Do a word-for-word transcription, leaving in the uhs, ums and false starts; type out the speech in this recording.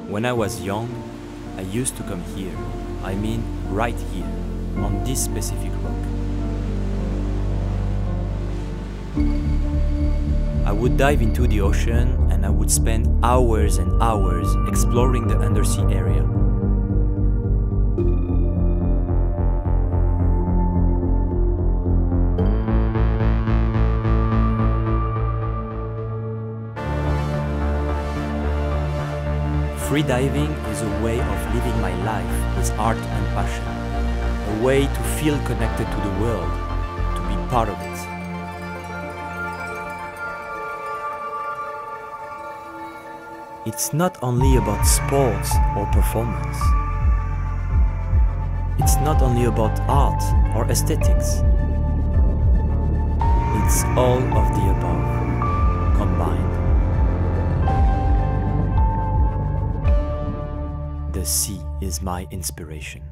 When I was young, I used to come here, I mean right here, on this specific rock. I would dive into the ocean and I would spend hours and hours exploring the undersea area. Freediving is a way of living my life with art and passion, a way to feel connected to the world, to be part of it. It's not only about sports or performance. It's not only about art or aesthetics. It's all of the above, combined. The sea is my inspiration.